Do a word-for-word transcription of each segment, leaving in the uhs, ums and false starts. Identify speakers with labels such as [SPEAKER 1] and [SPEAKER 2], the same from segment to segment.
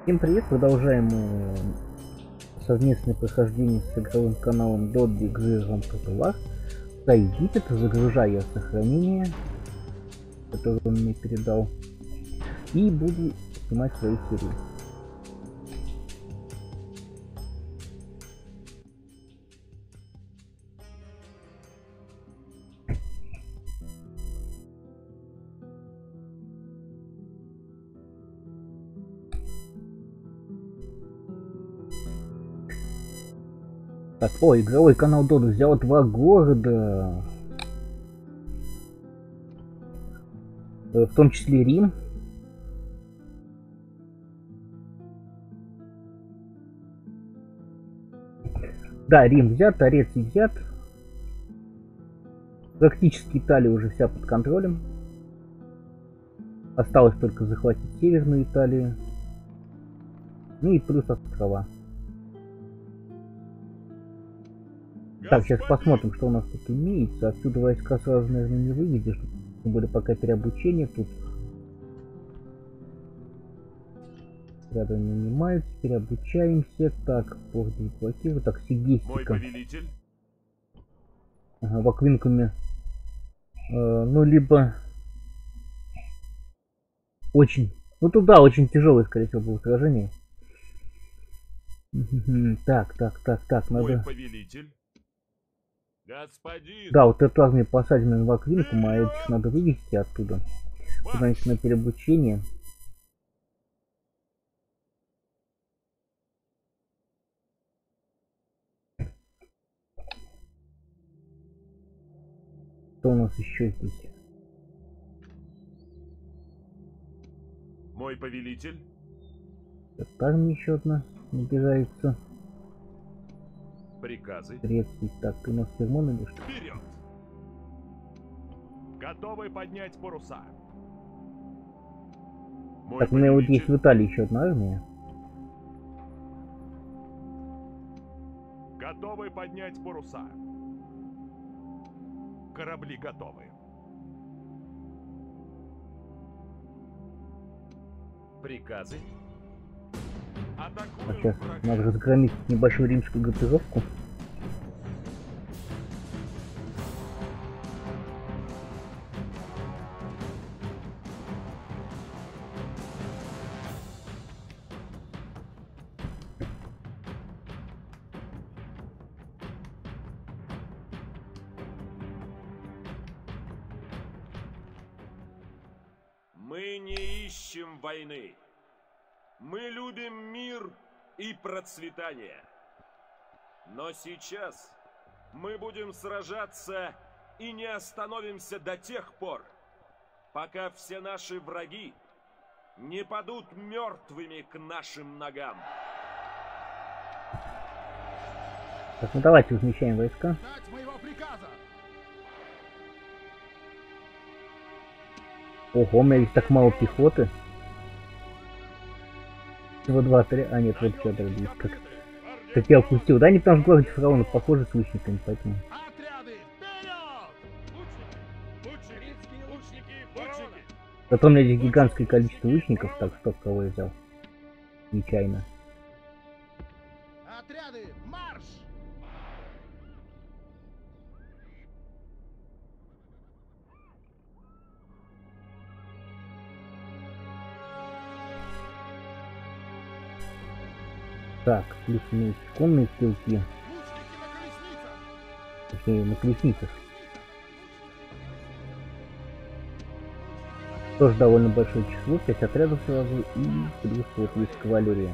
[SPEAKER 1] Всем привет, продолжаем э, совместное прохождение с игровым каналом Doddy Гжиром Катулах. Да, Египет, загружаю сохранение, которое он мне передал, и буду снимать свою серию. Так, о, игровой канал Доду взял два города, в том числе Рим. Да, Рим взят, Тореций взят. Практически Италия уже вся под контролем. Осталось только захватить Северную Италию. Ну и плюс острова. Так, сейчас посмотрим, что у нас тут имеется. Отсюда войска сразу, наверное, не выведешь. Тем более пока переобучение тут. Рядом нанимаются, переобучаемся. Так, порт блокируем. Так, Сигестика.
[SPEAKER 2] Мой повелитель.
[SPEAKER 1] Ага, в Аквинкуме. Э, ну, либо... Очень... Ну, туда очень тяжелое, скорее всего, было сражение. Так, так, так, так, надо...
[SPEAKER 2] Мой повелитель. Господин.
[SPEAKER 1] Да, вот эту армию посадим в Аквинкум, а этих надо вывести оттуда. Значит, на переобучение. Что у нас еще здесь?
[SPEAKER 2] Мой повелитель.
[SPEAKER 1] Это армия еще одна набирается.
[SPEAKER 2] Приказы.
[SPEAKER 1] Греции. Так, ты у нас Фермон или что?
[SPEAKER 2] Вперед! Готовы поднять паруса. Мой
[SPEAKER 1] Так, у меня вот
[SPEAKER 2] повелитель.
[SPEAKER 1] есть в Италии еще одна армия.
[SPEAKER 2] Готовы поднять паруса. Корабли готовы. Приказы.
[SPEAKER 1] А
[SPEAKER 2] Атакуем
[SPEAKER 1] сейчас
[SPEAKER 2] врага.
[SPEAKER 1] надо разгромить небольшую римскую группировку.
[SPEAKER 2] Мы не ищем войны. Мы любим мир и процветание. Но сейчас мы будем сражаться и не остановимся до тех пор, пока все наши враги не падут мертвыми к нашим ногам.
[SPEAKER 1] Так, ну давайте размещаем войска.
[SPEAKER 3] Ждать моего приказа.
[SPEAKER 1] Ого, у меня здесь так мало пехоты. Всего два, три... А нет, вот еще один. Как, как я упустил. Да, они там в городе фараона похожи с лучниками, поэтому...
[SPEAKER 3] Отряды, вперед!
[SPEAKER 2] Лучники, лучники, лучники.
[SPEAKER 1] Зато у меня здесь гигантское количество лучников. Так, стоп, кого я взял? Нечаянно.
[SPEAKER 3] Отряды, марш!
[SPEAKER 1] Так, плюс имеются конные стрелки.
[SPEAKER 3] Лучники на колесницах!
[SPEAKER 1] Точнее, на колесницах. Тоже довольно большое число, пять отрядов сразу, и плюс вот есть кавалерия.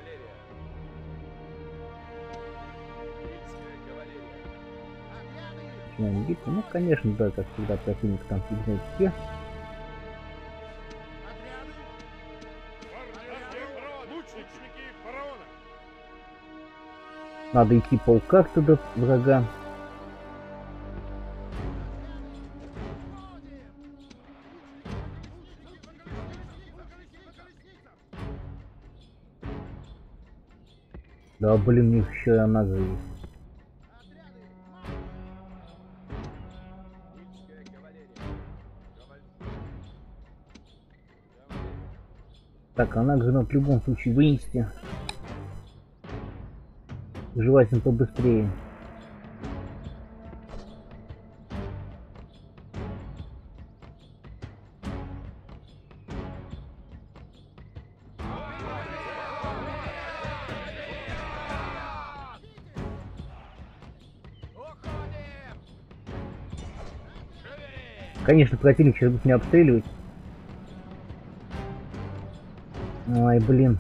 [SPEAKER 1] Начинаем битву. Ну, конечно, да, как всегда, противник там фиг знает где.
[SPEAKER 3] Отряды!
[SPEAKER 2] Лучники фараона.
[SPEAKER 1] Надо идти полка туда врага. Да, блин, у них еще и она же есть. Так, она же надо в любом случае вынести. Желательно побыстрее. Конечно, противник сейчас будет меня обстреливать. Ай, блин.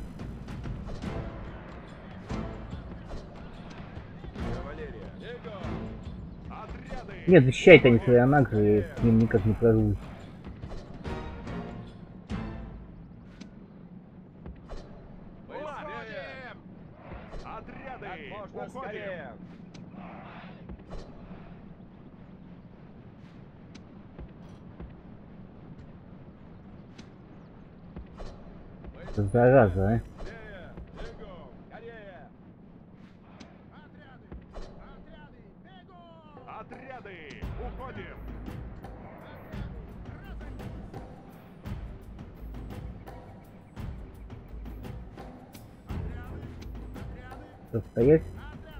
[SPEAKER 1] Нет, защищает они свои анагры, я с ним никак не прорвусь. Зараза, а.
[SPEAKER 2] Отряды, уходим!
[SPEAKER 1] Стоять.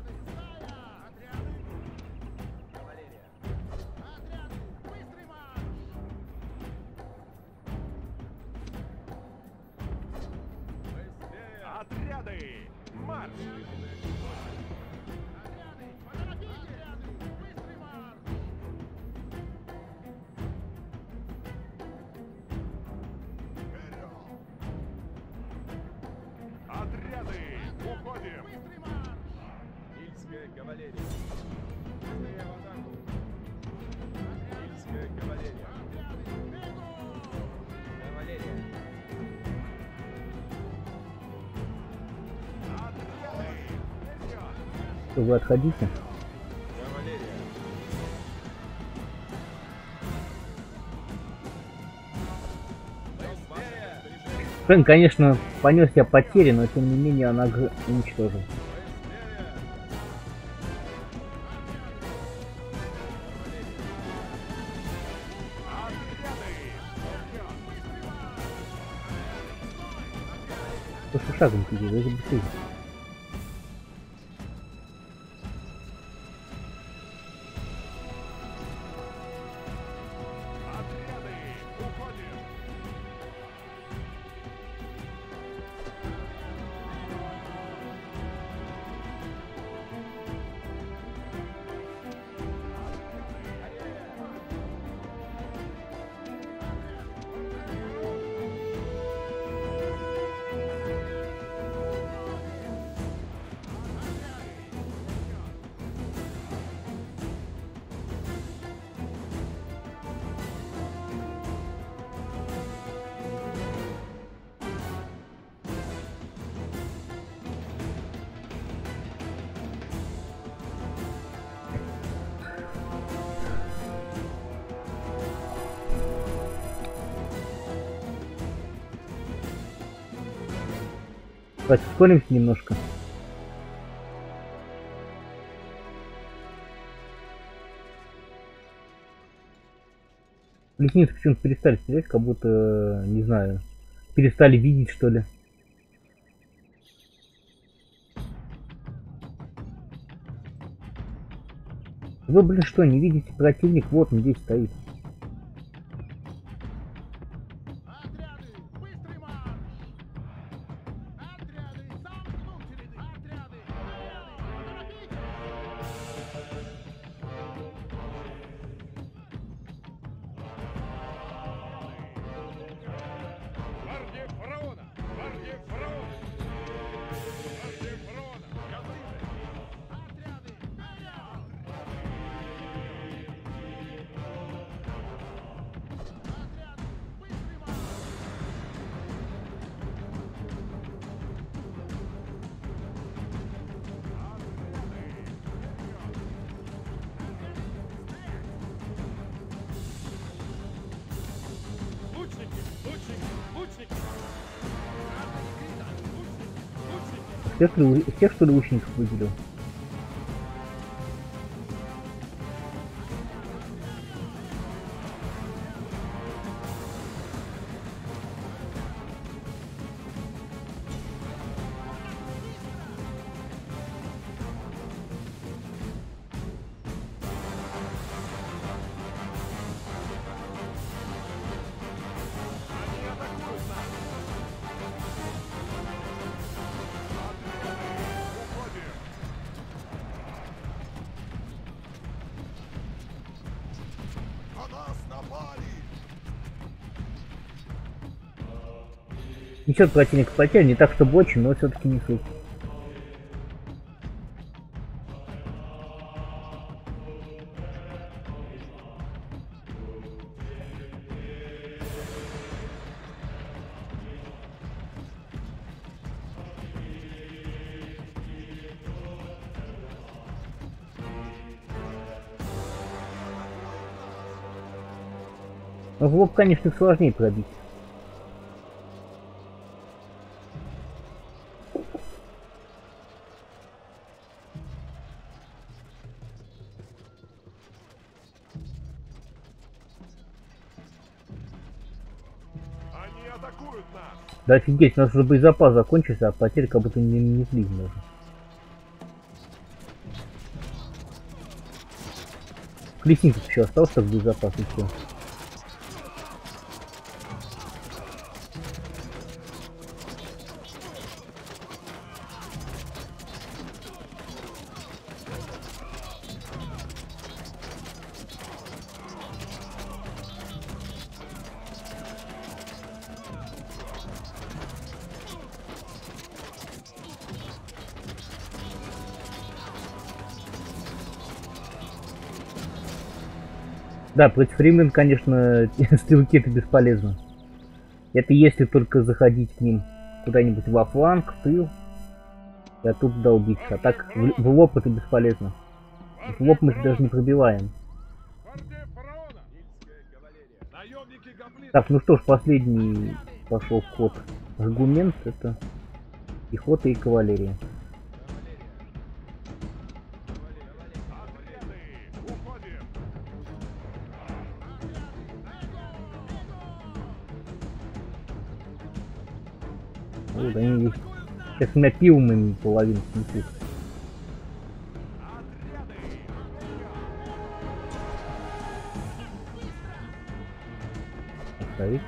[SPEAKER 2] Отряды, марш! Отряды, уходим! Ильская кавалерия. Быстрее в атаку! Ильская кавалерия. Кавалерия. Отряды, вперед!
[SPEAKER 1] Что вы отходите?
[SPEAKER 2] Кавалерия.
[SPEAKER 1] Фрэнк, конечно, понес я потери, но тем не менее она уничтожил. Просто шагом иди, даже быстрее. Давайте ускоримся немножко. Лесницы почему-то перестали стрелять, как будто, не знаю, перестали видеть, что ли. Вы, блин, что, не видите противник? Вот он здесь стоит. Всех, всех что ли лучников выделил? Несет противник потерь, не так чтобы очень, но все-таки несут. Но в лоб, конечно, их сложнее пробить.
[SPEAKER 3] Они атакуют нас!
[SPEAKER 1] Да офигеть, у нас уже боезапас закончился, а потерь как будто не нанесли даже. Колесник еще остался, так боезапас и все. Да, против римлян, конечно, стрелки это бесполезно. Это если только заходить к ним куда-нибудь во фланг, в тыл, и оттуда долбить. А так в, в лоб это бесполезно. В лоб мы их даже не пробиваем. Так, ну что ж, последний пошел ход. Аргумент это пехота и кавалерия. Вот они здесь сейчас напилмами половину снесут. Оставить.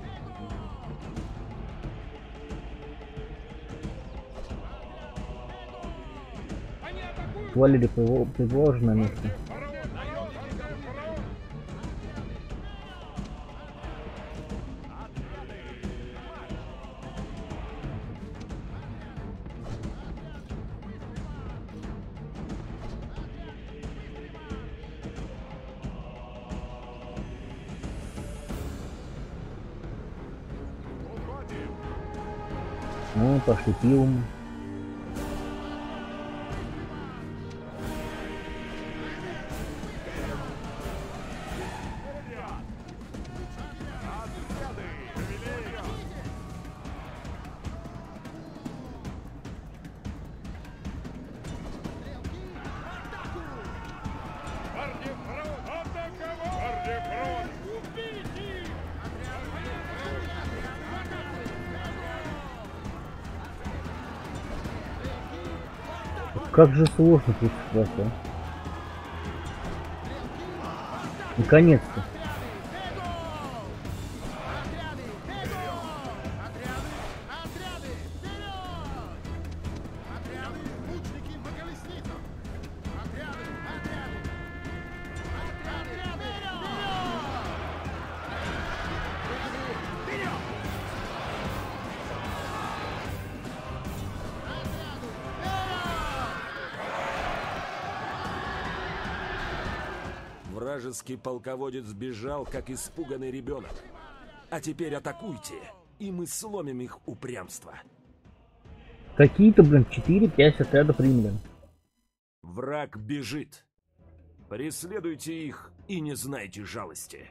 [SPEAKER 1] Кавалерия предложено на место. Ну, пошли пивом. Как же сложно тут сейчас, а? Наконец-то.
[SPEAKER 2] Вражеский полководец бежал, как испуганный ребенок. А теперь атакуйте, и мы сломим их упрямство.
[SPEAKER 1] Какие-то, блин, четыре-пять отрядов римлян.
[SPEAKER 2] Враг бежит. Преследуйте их и не знайте жалости.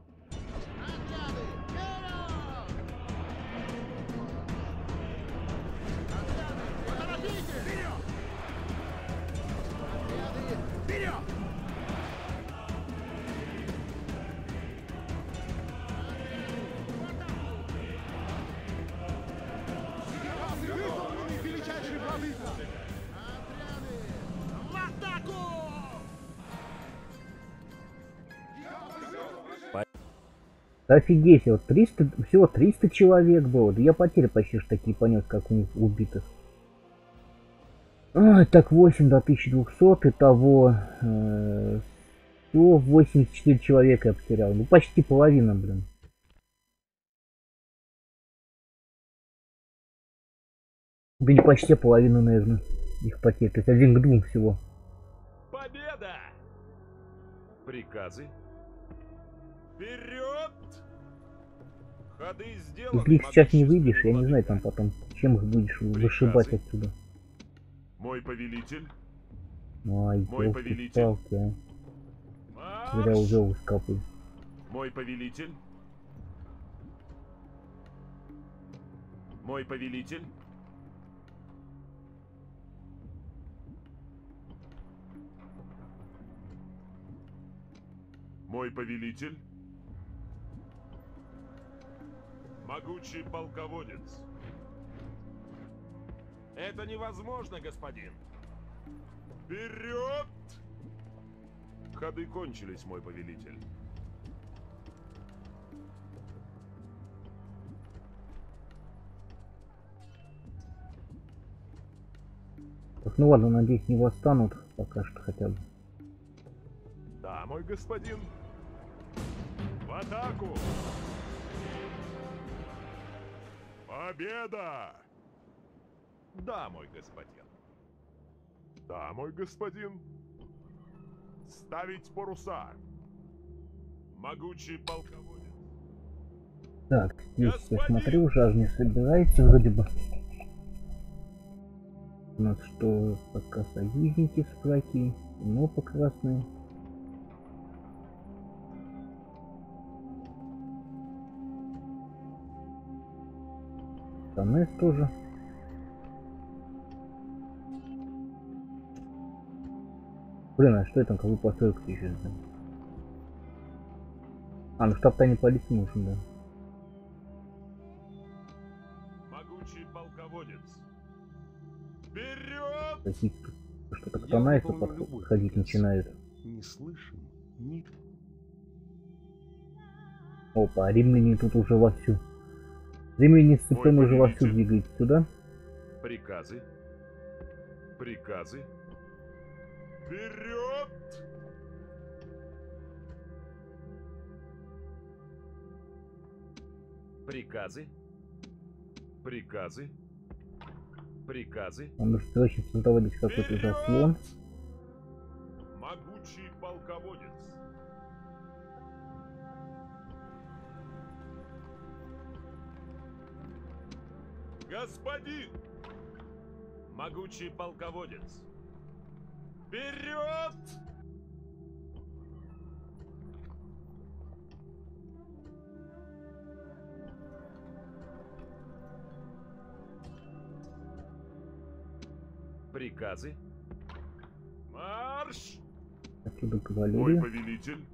[SPEAKER 1] Офигеть, вот триста, всего триста человек было. Да я потери почти ж такие понес, как у них убитых. А, так, восемь до тысячи двухсот, итого э, сто восемьдесят четыре человека я потерял. Ну почти половина, блин. Да не почти половину, наверное, их потерь. То есть один к двум всего.
[SPEAKER 2] Победа! Приказы. Вперед! Ходы сделаны.
[SPEAKER 1] Если их сейчас не
[SPEAKER 2] могущественный
[SPEAKER 1] выйдешь, я не знаю,
[SPEAKER 2] владыка.
[SPEAKER 1] там потом, чем их будешь вышибать отсюда.
[SPEAKER 2] Мой повелитель.
[SPEAKER 1] Ай,
[SPEAKER 2] Мой повелитель.
[SPEAKER 1] елки-палки, а. Зря
[SPEAKER 2] Марш!
[SPEAKER 1] увел из копы.
[SPEAKER 2] Мой повелитель. Мой повелитель. Мой повелитель. Могучий полководец. Это невозможно, господин. Вперед! Ходы кончились, мой повелитель.
[SPEAKER 1] Так, ну ладно, надеюсь, не восстанут пока что хотя бы.
[SPEAKER 3] Да, мой господин. В атаку! Победа! Да, мой господин. Да, мой господин. Ставить паруса.
[SPEAKER 2] Могучий полководец.
[SPEAKER 1] Так, здесь я
[SPEAKER 2] Господин!
[SPEAKER 1] смотрю, уже армия собирается вроде бы. У нас что, пока союзники с Фракией, но по красной. Танес тоже. Блин, а что это, какую посылку ты еще сделал? А, ну штаб тайной полиции нужен, да.
[SPEAKER 2] Могучий полководец. Вперед!
[SPEAKER 1] Такие, что-то к
[SPEAKER 4] Я
[SPEAKER 1] Танайсу
[SPEAKER 4] выполню любой
[SPEAKER 1] подходить
[SPEAKER 4] приказ.
[SPEAKER 1] начинают.
[SPEAKER 4] Не слышим ни...
[SPEAKER 1] Опа, а римляне тут уже вовсю. Римляне с цепем
[SPEAKER 2] Ой,
[SPEAKER 1] уже вовсю
[SPEAKER 2] повелитель.
[SPEAKER 1] двигаются сюда.
[SPEAKER 2] Приказы. Приказы. Вперед! Приказы. Приказы. Приказы.
[SPEAKER 1] Нам нужно срочно создавать какой-то заслон.
[SPEAKER 2] Могучий полководец. Господин! Могучий полководец. Вперед! Приказы. Марш!
[SPEAKER 1] Отсюда
[SPEAKER 2] Мой
[SPEAKER 1] кавалерия.
[SPEAKER 2] повелитель.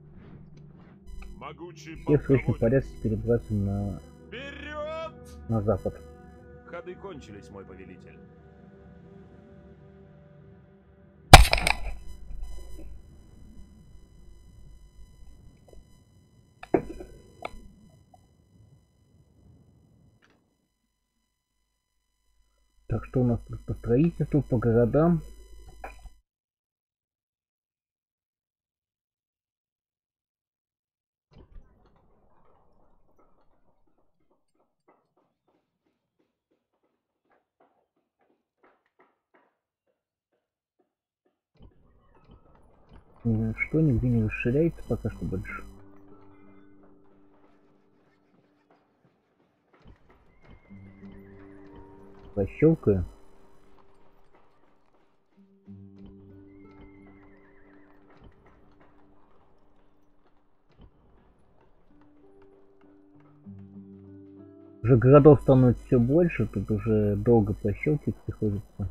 [SPEAKER 2] Могучий
[SPEAKER 1] Все в срочном
[SPEAKER 2] полководец.
[SPEAKER 1] порядке перебраться на,
[SPEAKER 2] Вперед!
[SPEAKER 1] на запад.
[SPEAKER 2] Ходы кончились, мой повелитель.
[SPEAKER 1] Так, что у нас тут по строительству, по городам? М, Что нигде не расширяется пока что больше. Пощелкаю. Уже городов становится все больше, тут уже долго пощелкивать приходится.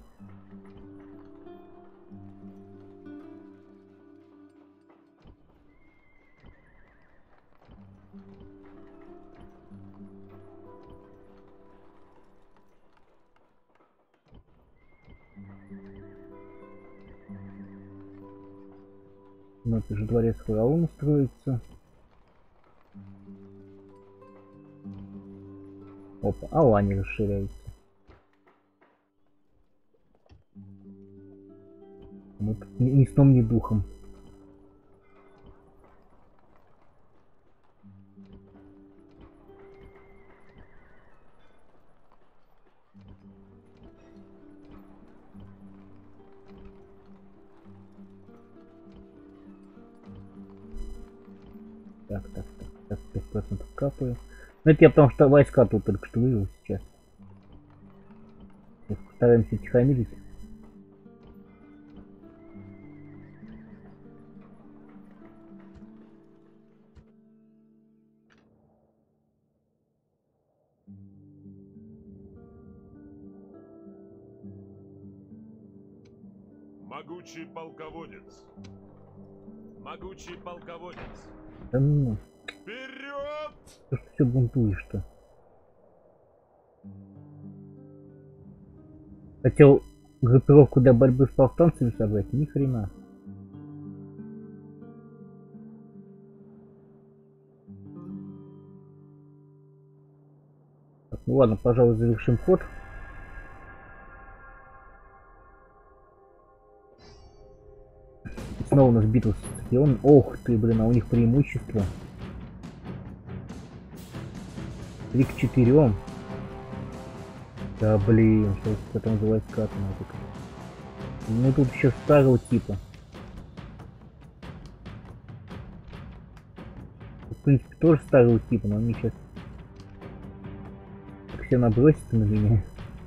[SPEAKER 1] Ну, это же дворец фараона строится. Опа, Алани расширяется. Мы тут ни, ни сном, ни духом. Так, так, так, так, пять процентов капаю. Ну это я потому что войска тут только что вывел сейчас. Сейчас постараемся тихомирить.
[SPEAKER 2] Могучий полководец. Могучий полководец.
[SPEAKER 1] Да ну,
[SPEAKER 2] Вперед!
[SPEAKER 1] ты что все бунтуешь-то? Хотел группировку для борьбы с повстанцами собрать? Ни хрена. Так, ну ладно, пожалуй, завершим ход. Снова у нас битва с Сципионом. Ох ты, блин, а у них преимущество. три к четырем. Да блин, что это называется как нафиг. Ну тут еще старого типа. В принципе тоже старого типа, но они сейчас все набросятся на меня.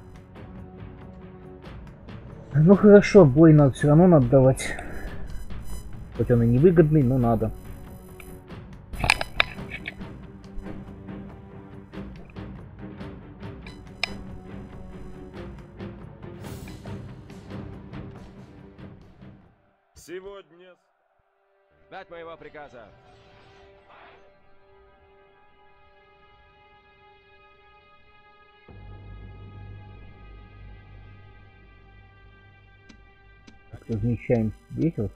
[SPEAKER 1] Ну хорошо, бой надо все равно надо давать. Хоть он и невыгодный, но надо.
[SPEAKER 2] Сегодня...
[SPEAKER 5] Ждать моего приказа.
[SPEAKER 1] Размещаем здесь вот.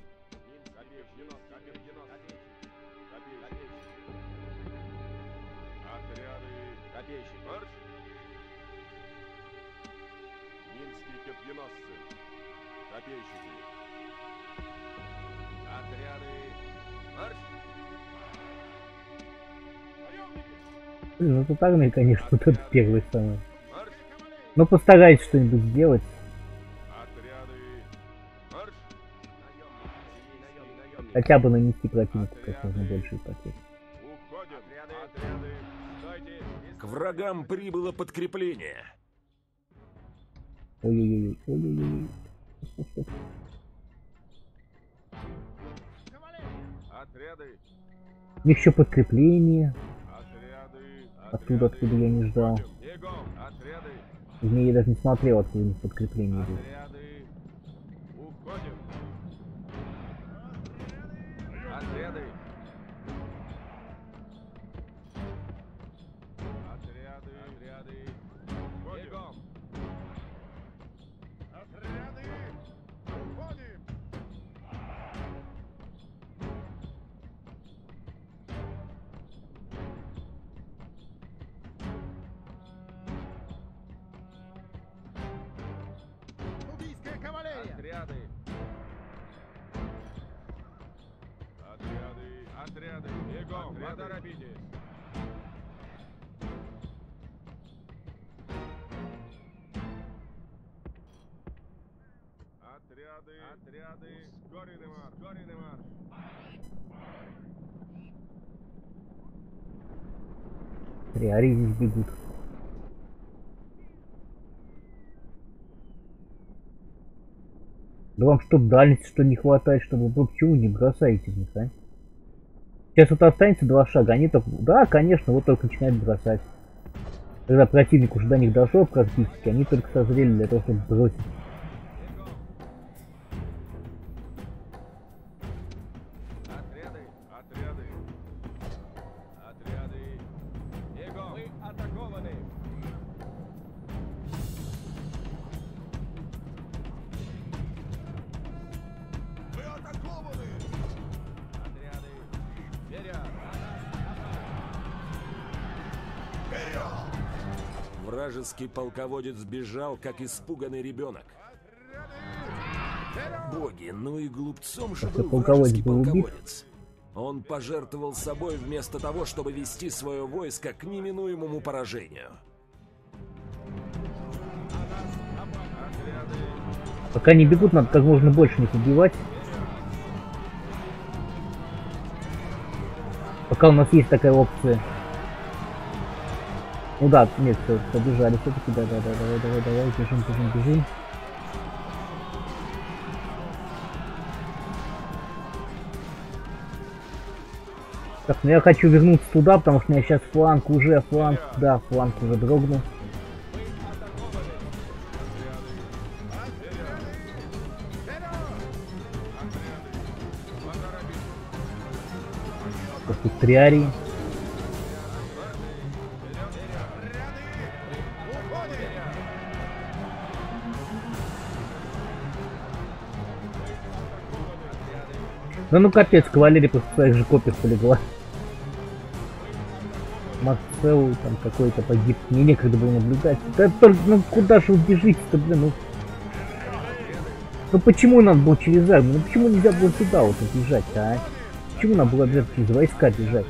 [SPEAKER 1] Блин, ну тут армия, конечно, вот это первый самый. Но постарайтесь что-нибудь сделать. Хотя бы нанести противнику как можно большие потери.
[SPEAKER 2] К врагам прибыло подкрепление.
[SPEAKER 1] Ой-ой-ой, ой-ой-ой. Еще подкрепление. Оттуда, откуда я не ждал. Я даже не смотрел, откуда у них подкрепление идет.
[SPEAKER 5] Отряды, бегом, поторопитесь. Отряды, отряды, ускоренный марш, ускоренный марш.
[SPEAKER 1] Триари здесь бегут. Да вам что, дальности что не хватает, чтобы вы почему не бросаете в них, а? Сейчас вот останется два шага, они только... Да, конечно, вот только начинают бросать. Когда противник уже до них дошел практически, они только созрели для того, чтобы бросить.
[SPEAKER 5] Отряды, отряды, отряды, бегом, мы атакованы. Мы атакованы. Отряды, вперед.
[SPEAKER 2] Вражеский полководец сбежал, как испуганный ребенок. Боги, ну и глупцом же был вражеский полководец. Он пожертвовал собой вместо того, чтобы вести свое войско к неминуемому поражению.
[SPEAKER 1] Пока не бегут, надо как можно больше них убивать. Пока у нас есть такая опция. Ну да, нет, все, побежали все-таки, да-да-да, давай, давай, давай, бежим, бежим, бежим. Так, ну я хочу вернуться туда, потому что у меня сейчас фланг уже, фланг, да, фланг уже дрогнул. Тут триарии. Да ну капец, кавалерия просто в своих же копиях полегла. Марцел там какой-то погиб, мне некогда было наблюдать. Да только, ну куда же убежите-то, блин, ну... Ну почему надо было через армию? Ну почему нельзя было сюда вот бежать, а? Почему надо было обязательно из войска бежать?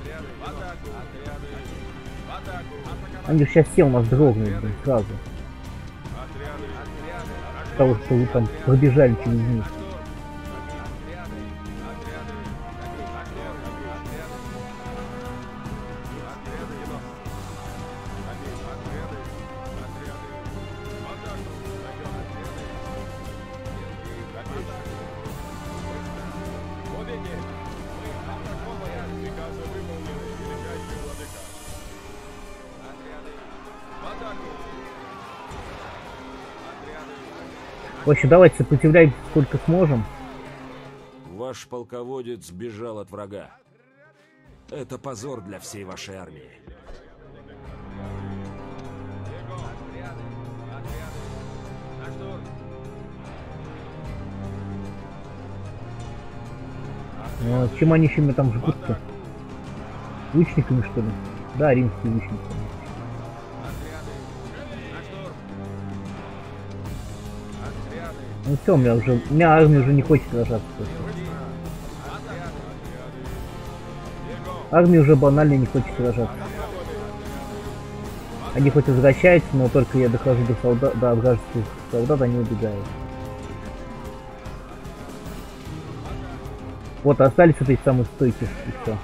[SPEAKER 1] Они же сейчас все у нас дрогнут, блин, сразу. Того, что вы там пробежали через них. В общем, давайте сопротивляйтесь сколько сможем.
[SPEAKER 2] Ваш полководец бежал от врага. Это позор для всей вашей армии.
[SPEAKER 1] Ну, чем они еще меня там жгут-то? Лучниками, что ли? Да, римские лучники. Ну все, у меня уже, у меня армия уже не хочет сражаться. Армия уже банально не хочет сражаться. Они хоть возвращаются, но только я дохожу до солдат, до вражеских солдат, они убегают. Вот, остались этой самой стойки, и все.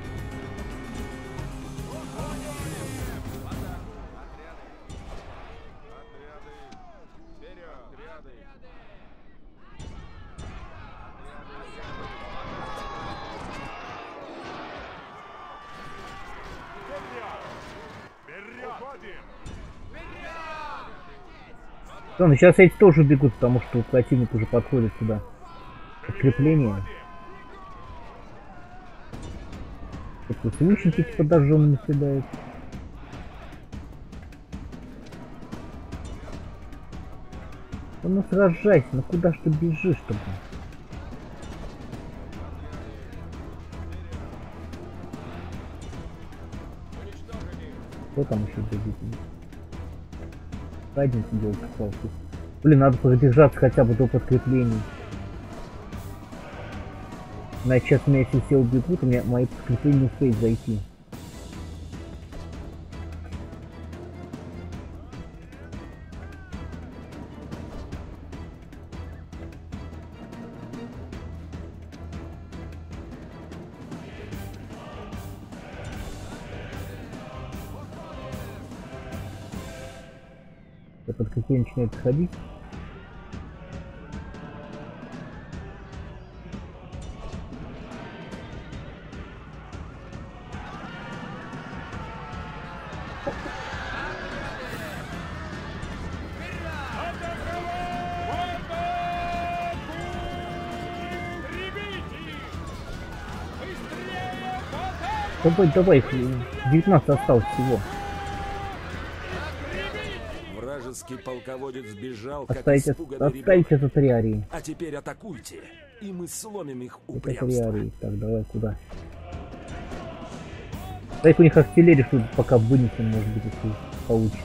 [SPEAKER 1] Ну, сейчас эти тоже убегут, потому что противник уже подходит сюда. Подкрепление. Такие лучники типа дожженными съедают. Ну, ну сражайся, ну куда ж ты бежишь-то? Кто там еще бежит? Задницу делать палку. Блин, надо продержаться хотя бы до подкреплений. Значит, сейчас у меня если все убегут, у меня мои подкрепления не успеют зайти. Подкрепление начинает ходить. Давай, давай, девятнадцать осталось всего.
[SPEAKER 2] Вражеский полководец бежал, как
[SPEAKER 1] Оставите,
[SPEAKER 2] испуганный
[SPEAKER 1] оставите
[SPEAKER 2] ребенок.
[SPEAKER 1] за триарии.
[SPEAKER 2] А теперь атакуйте, и мы сломим их
[SPEAKER 1] Это
[SPEAKER 2] упрямство.
[SPEAKER 1] триарии. Так, давай куда? Так у них артиллерия, что пока вынесем, может быть, если получится.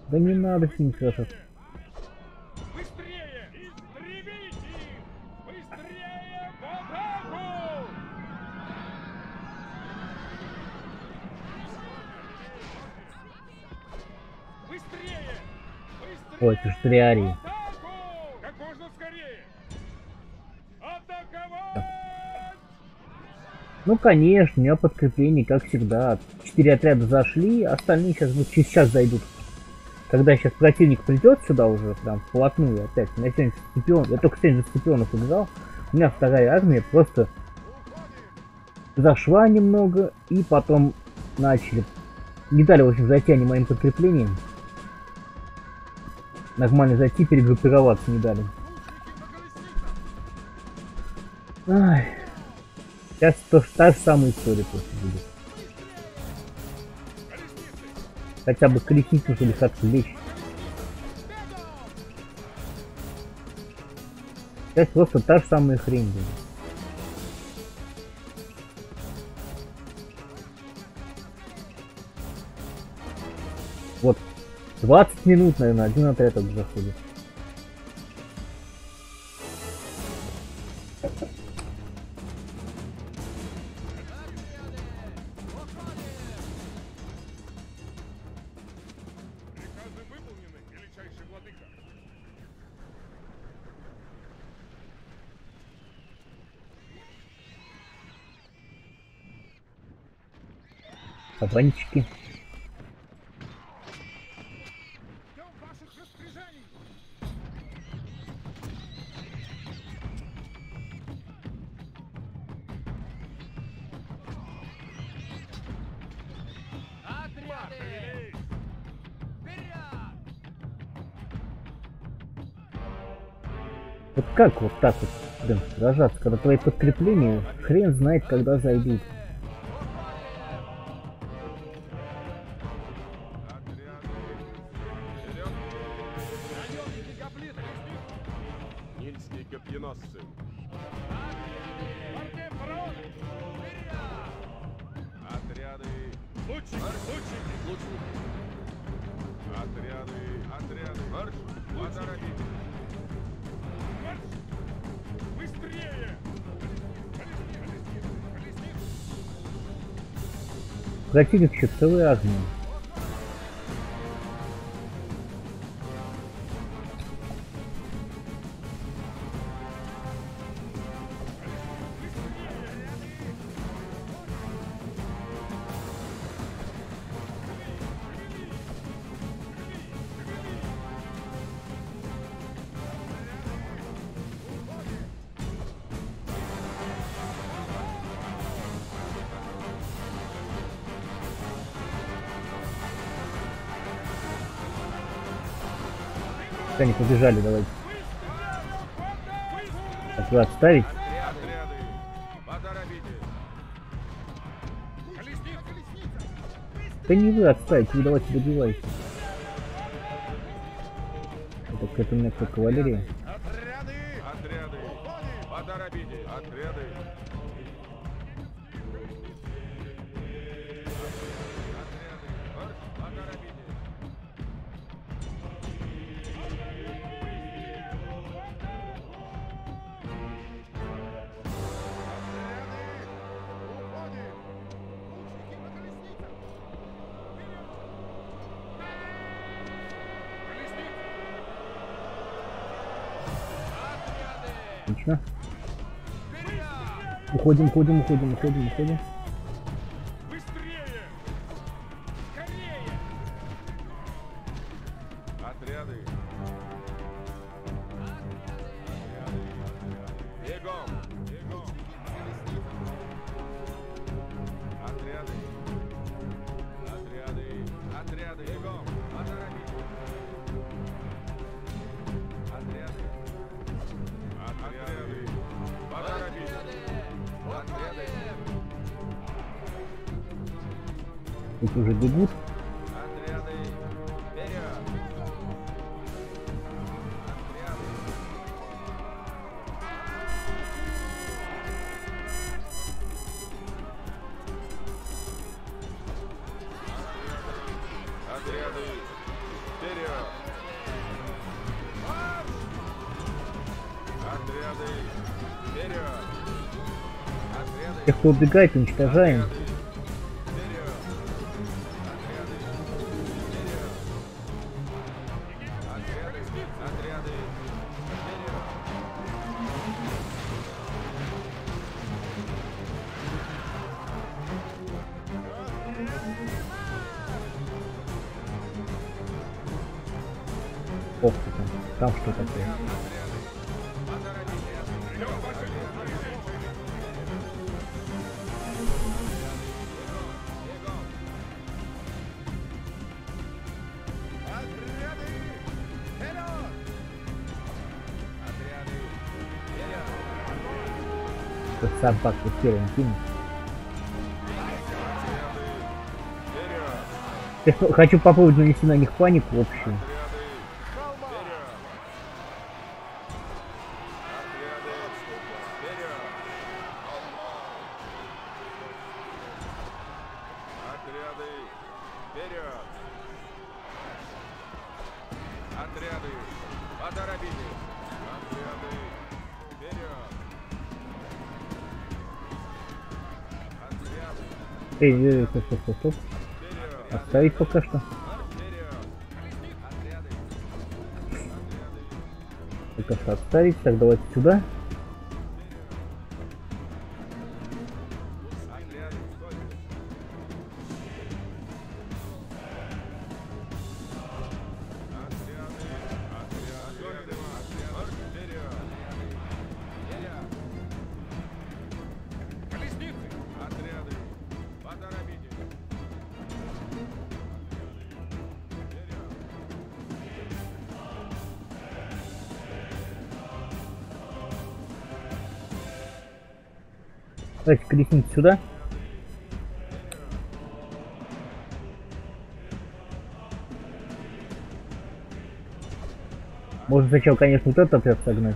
[SPEAKER 1] Да не надо с ним сражаться.
[SPEAKER 5] Быстрее! Истребите их! Быстрее! В атаку! Быстрее! Быстрее!
[SPEAKER 1] Ой, это ж Триарий.
[SPEAKER 5] В атаку! Как можно скорее! Атаковать!
[SPEAKER 1] Ну конечно, у меня подкрепление, как всегда. Четыре отряда зашли, остальные сейчас вот через час зайдут. Когда сейчас противник придет сюда уже, прям вплотную опять. У меня сегодня Сципион, я только сегодня Сципионов играл. У меня вторая армия просто зашла немного и потом начали. Не дали, в общем, зайти они моим подкреплением. Нормально зайти, перегруппироваться не дали. Ай. Сейчас то, та же самая история просто будет. Хотя бы колесницу или как-то лечь. Сейчас просто та же самая хрень будет. Вот. двадцать минут, наверное, один отряд уже заходит.
[SPEAKER 5] Приказы выполнены, величайший владыка.
[SPEAKER 1] Кабанчики.
[SPEAKER 5] Ждем ваших распоряжений.
[SPEAKER 6] Отряды! Вперед!
[SPEAKER 1] Вот как вот так вот, блин, сражаться, когда твои подкрепления хрен знает, когда зайдут.
[SPEAKER 5] Наемники гоплиты.
[SPEAKER 2] Нильские копьеносцы.
[SPEAKER 5] Гвардия фараона.
[SPEAKER 3] Отряды,
[SPEAKER 5] Лучники, лучники.
[SPEAKER 2] Лучники.
[SPEAKER 3] отряды, отряды, марш, поторопитесь.
[SPEAKER 5] Марш! Быстрее! Колесницы, колесницы, колесницы.
[SPEAKER 1] Противник еще целая армия. Они побежали, давайте. Так, вы отставить.
[SPEAKER 3] Отряды, поторопитесь.
[SPEAKER 5] Колесница, колесница.
[SPEAKER 1] Да не вы отставить, вы давайте добивайте. Так это у меня кто, кавалерия?
[SPEAKER 5] Отряды!
[SPEAKER 3] Отряды, поторопитесь. Отряды. Отряды, марш, поторопитесь.
[SPEAKER 1] Отлично. Уходим, уходим, уходим, уходим, уходим.
[SPEAKER 5] Быстрее! Скорее!
[SPEAKER 3] Отряды. Бегом! Бегом! Отряды! Отряды! Отряды! Бегом! Поторопитесь! Отряды! Отряды! Поторопитесь! Отряды!
[SPEAKER 1] Эти уже бегут.
[SPEAKER 3] Отряды! Вперед! Отряды! Отряды! Вперед!
[SPEAKER 1] Тех, кто убегает, уничтожаем. Ох ты там, там что такое? Тут собак первым кинуть. Я хочу попробовать нанести на них панику общую.
[SPEAKER 3] Отряды, поторопитесь! Отряды, вперед! Отряды,
[SPEAKER 1] Эй, эй, эй, стоп, стоп, стоп, стоп.
[SPEAKER 3] вперед!
[SPEAKER 1] Оставить пока что.
[SPEAKER 3] Вперед! Отряды,
[SPEAKER 1] Пока что отставить. Так, давайте сюда.
[SPEAKER 3] отряды, сколько? Отряды, отряды, отряды, вперед! Колесницы! Отряды, поторопитесь! Вперед!
[SPEAKER 1] Давайте колесницу сюда. Можно сначала, конечно, вот этот отряд согнать.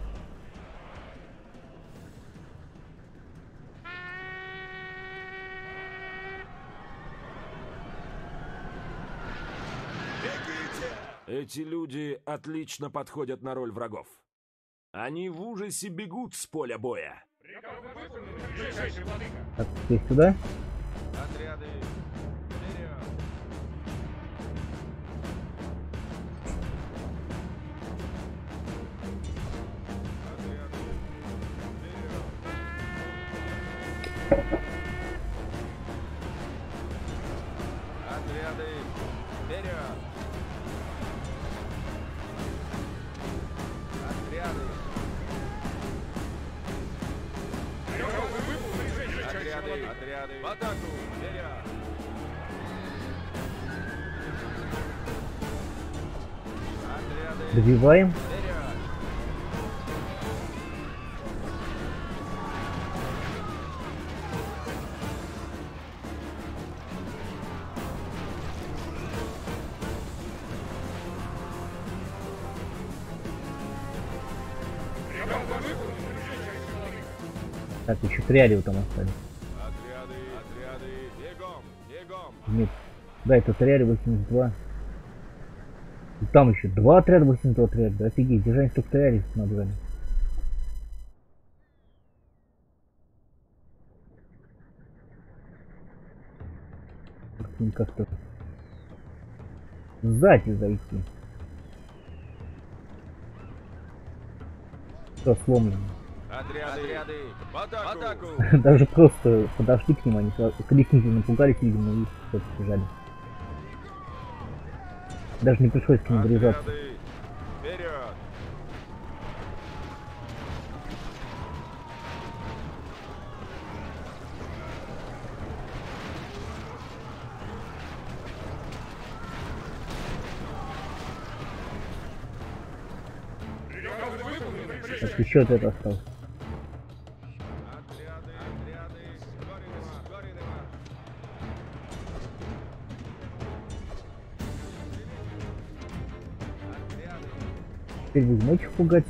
[SPEAKER 2] Эти люди отлично подходят на роль врагов. Они в ужасе бегут с поля боя.
[SPEAKER 1] Так, теперь сюда.
[SPEAKER 3] Отряды, вперед! Отряды, вперед! Отряды, вперед! Отряды! Отряды, отряды, в атаку! Вперед! Отряды,
[SPEAKER 1] Добиваем.
[SPEAKER 3] вперед!
[SPEAKER 1] Так, еще Триарио там остались.
[SPEAKER 3] Отряды, отряды, бегом, бегом!
[SPEAKER 1] Нет. Да, это Триарио восемьдесят два. И там еще два отряда восемьдесят два отряда. Да, офигеть, держань только Триарио набрали. Как-то сзади зайти. Все сломлено.
[SPEAKER 3] Отряды, отряды, в атаку! В атаку!
[SPEAKER 1] Даже просто подошли к ним, они колесницы напугались, видимо, и что-то бежали. Даже не пришлось к ним врезаться.
[SPEAKER 3] Отряды, вперед!
[SPEAKER 1] Так, еще это осталось.
[SPEAKER 3] Отряды, отряды, ускоренный марш, ускоренный марш! Отряды,
[SPEAKER 1] Теперь будем этих пугать.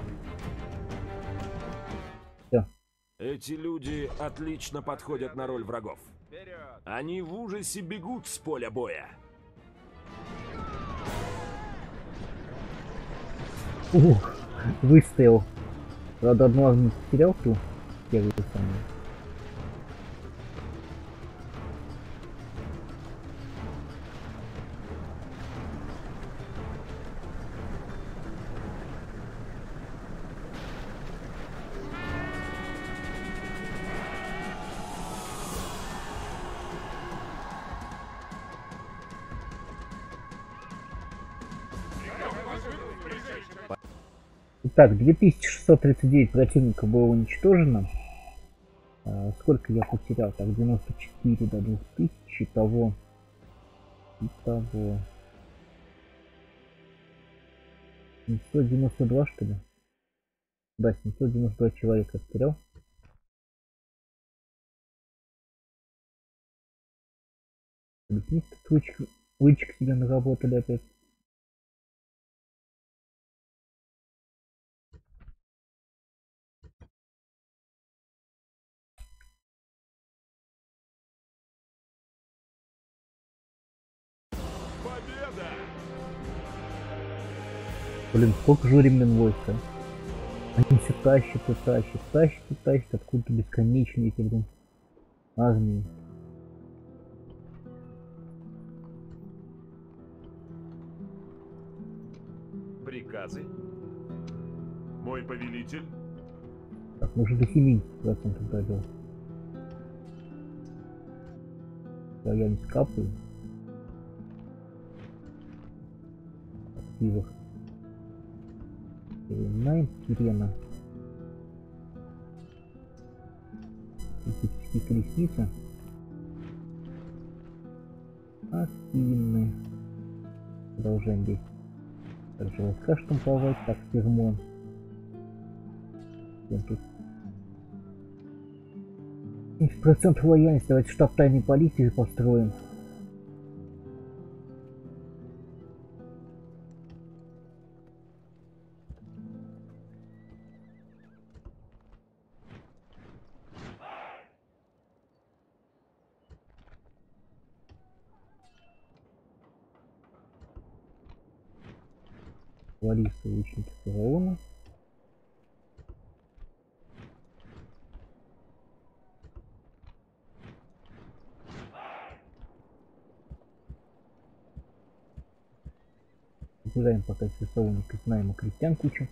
[SPEAKER 1] Все.
[SPEAKER 2] Эти люди отлично подходят на роль врагов.
[SPEAKER 3] вперед!
[SPEAKER 2] Они в ужасе бегут с поля боя.
[SPEAKER 1] Ух, выстоял. Правда, одну огню потерял ту. Первую самую. Так, две тысячи шестьсот тридцать девять противников было уничтожено. А, сколько я потерял? Так, девяносто четыре до двух тысяч. Итого. Итого. семьсот девяносто два, что ли? Да, семьсот девяносто два человека потерял. Лычик, лычик себе наработали опять.
[SPEAKER 2] Победа!
[SPEAKER 1] Блин, сколько же времен войска. Они все тащат и тащат, тащат и тащат, откуда-то бесконечные эти, блин, армии.
[SPEAKER 2] Приказы? Мой повелитель?
[SPEAKER 1] Так, мы уже до семидесяти процентов довел. Лояльность капает. Активах. Перенаем сирена. Физические колесницы. Активны. Продолжаем здесь. Также войска штамповать. Так, фермон. Тут семьдесят процентов лояльности. Давайте штаб тайной полиции построим. Лариса, лучники фараона. Собираем пока часовник и знаем крестьян кучу.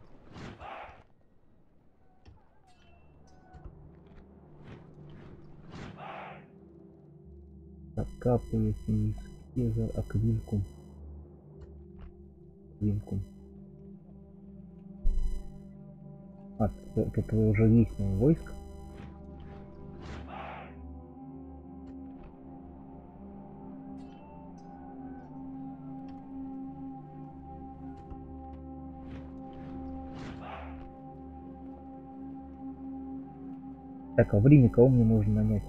[SPEAKER 1] Закапывает за аквилку. Аквилку. А, это, это уже есть войск. Так, а в Риме кого мне нужно нанять?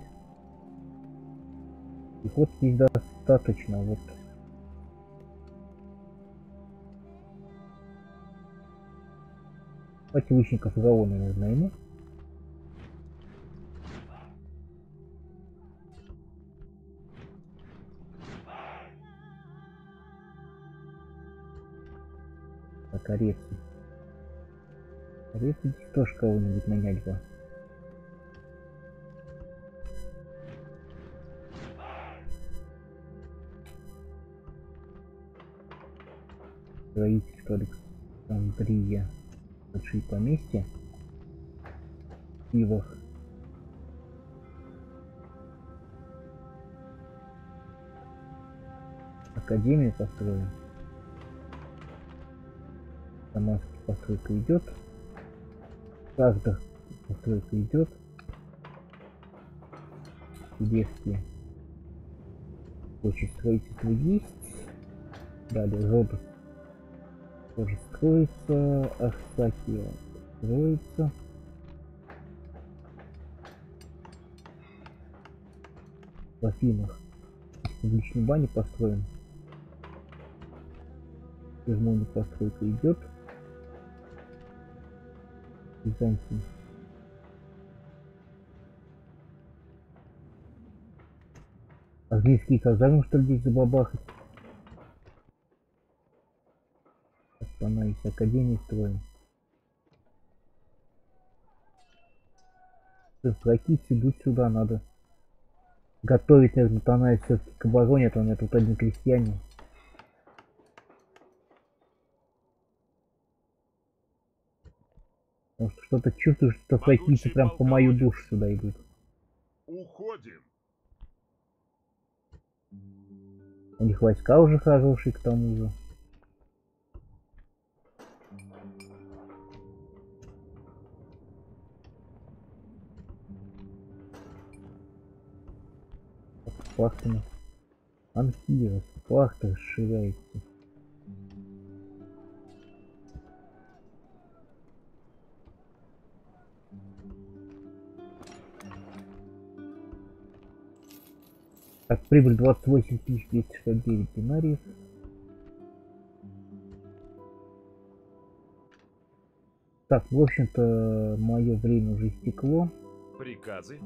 [SPEAKER 1] И вот здесь достаточно, вот. Давайте лучников фараона не знаем. Так, орецы. Орецы здесь тоже кого-нибудь нанять бы. Строительство Александрия. Большие поместья. Ивах. Академию построим. Дамасский постройка идет. Сагдах постройка идет. Сибирские. Площадь строительства есть. Далее Родос тоже строится. Арсакия строится. В Афинах публичную баню построим. Фермоне постройка идет. Византий. Английские казармы, что ли, здесь забабахать? Остановись, академию строим. Прокидцы идут сюда, надо готовить, наверное, Танай все-таки к обороне, а то у меня тут один крестьянин. Потому что что-то чувствую, что фракийцы прям по мою душу сюда идут.
[SPEAKER 2] Уходим.
[SPEAKER 1] У них войска уже хорошие к тому же. Спарта. Анкира, Спарта расширяется. Так, прибыль двадцать восемь тысяч двести шестьдесят девять динариев. Так, в общем-то, мое время уже истекло.
[SPEAKER 2] Приказы.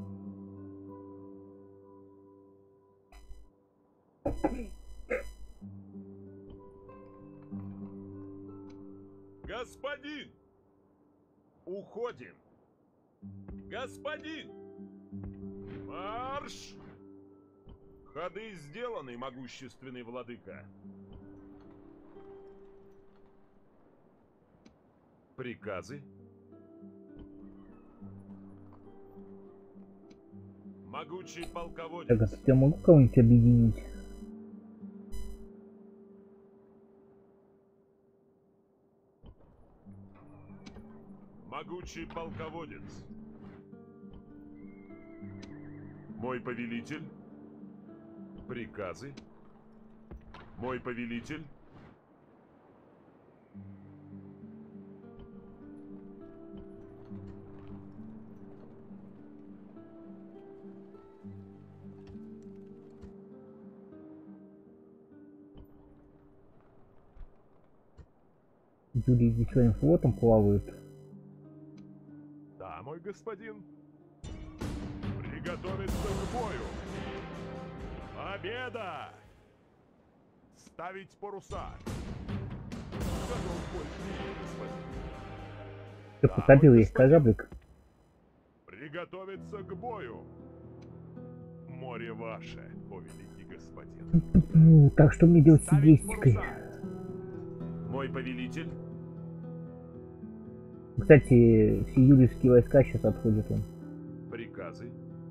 [SPEAKER 2] Господин! Уходим! Господин! Марш! Ходы сделаны, могущественный владыка. Приказы. Могучий полководец.
[SPEAKER 1] Так, а я могу кого-нибудь объединить?
[SPEAKER 2] Могучий полководец. Мой повелитель. Приказы. Мой повелитель.
[SPEAKER 1] Юрий здесь своим флотом плавают.
[SPEAKER 5] Да, мой господин. Приготовиться к бою. Победа! Ставить паруса. Готов больше, господин.
[SPEAKER 1] Ты
[SPEAKER 5] Да,
[SPEAKER 1] потопил
[SPEAKER 5] мой
[SPEAKER 1] весь кораблик.
[SPEAKER 5] Приготовиться к бою. Море ваше, о великий господин.
[SPEAKER 1] Ну, так что мне делать с
[SPEAKER 5] Ставить
[SPEAKER 1] логистикой?
[SPEAKER 5] паруса.
[SPEAKER 2] Мой повелитель.
[SPEAKER 1] Кстати, все юрийские войска сейчас отходят он.
[SPEAKER 2] Приказы.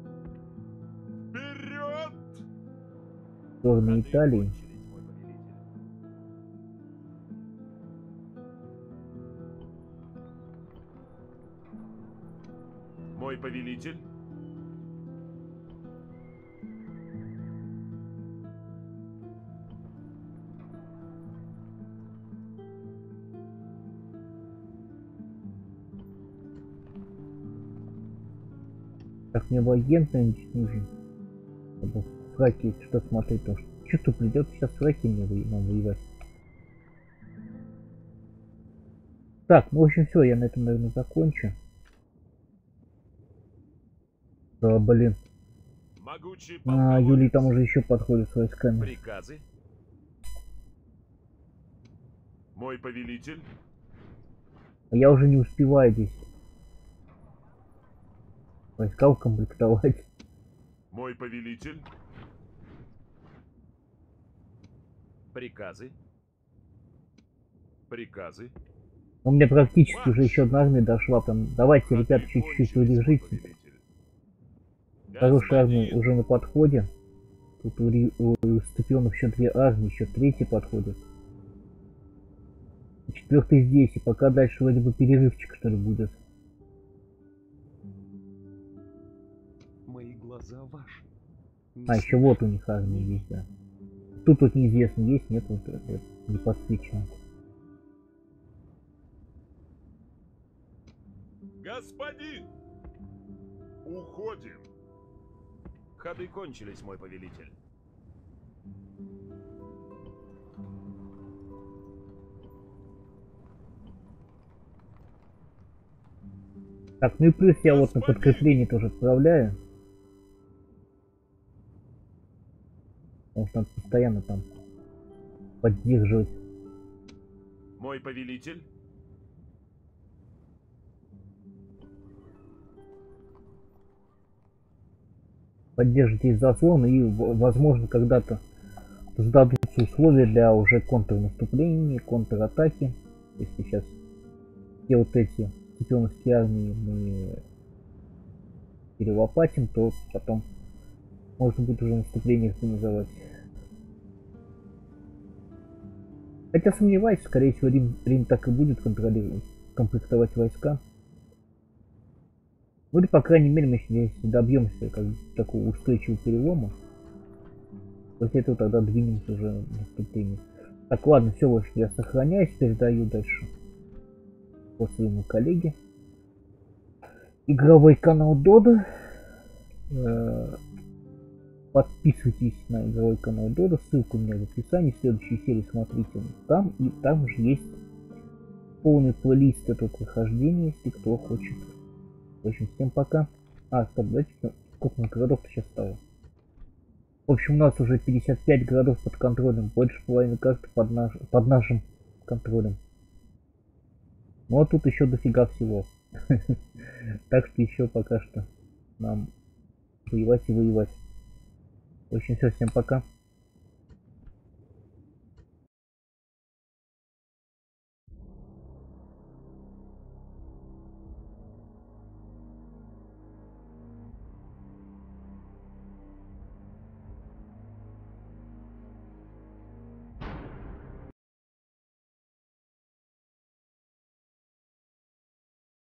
[SPEAKER 2] Вперед!
[SPEAKER 1] В сторону
[SPEAKER 2] Ходы
[SPEAKER 1] Италии.
[SPEAKER 2] кончились, мой повелитель. Мой повелитель.
[SPEAKER 1] Так, мне бы агент, наверное, нужен. Чтобы в фраке что смотреть, потому что чувствую, придется сейчас в фраке мне вы- нам воевать. Так, ну в общем все, я на этом, наверное, закончу. Да, блин.
[SPEAKER 2] Могучий
[SPEAKER 1] А,
[SPEAKER 2] полководец.
[SPEAKER 1] Юлий там уже еще подходит с войсками.
[SPEAKER 2] Приказы. Мой повелитель.
[SPEAKER 1] А я уже не успеваю здесь войска укомплектовать.
[SPEAKER 2] Мой повелитель. Приказы. Приказы.
[SPEAKER 1] У меня практически уже еще одна армия дошла. Там, давайте, ребята, чуть-чуть выдержите. Хорошая армия уже на подходе. Тут у, Ри- у Сципионов еще две армии, еще третья подходит. Четвертый здесь, и пока дальше вроде бы перерывчик, что ли, будет.
[SPEAKER 4] Мои глаза ваши.
[SPEAKER 1] А, еще вот у них армия есть, да. Тут вот неизвестно, есть, нет, вот это не подсвечено.
[SPEAKER 2] Господин! Уходим! Ходы кончились, мой повелитель.
[SPEAKER 1] Так, ну и плюс я вот на подкрепление тоже отправляю. Потому что надо постоянно там поддерживать.
[SPEAKER 2] Мой повелитель.
[SPEAKER 1] Поддерживать эти заслоны и, в- возможно, когда-то сдадутся условия для уже контрнаступления, контратаки. Если сейчас все вот эти сципионовские армии мы перелопатим, то потом можно будет уже наступление организовать. Хотя сомневаюсь, скорее всего, Рим, Рим так и будет контролировать, комплектовать войска. Ну или, по крайней мере, мы если добьемся как, такого устойчивого перелома, После этого тогда двинемся уже в наступление. Так, ладно, все, лошадь, я сохраняюсь, передаю дальше по своему коллеге. Игровой канал Дода. Подписывайтесь на игровой канал Дода, ссылка у меня в описании. Следующие серии смотрите там, и там же есть полный плейлист этого прохождения, если кто хочет. В общем, всем пока. А, стоп, давайте, сколько у нас городов-то сейчас стало. В общем, у нас уже пятьдесят пять городов под контролем, больше половины карты под, наш, под нашим контролем. Ну а тут еще дофига всего. Так что еще пока что нам воевать и воевать. В общем, все, всем пока.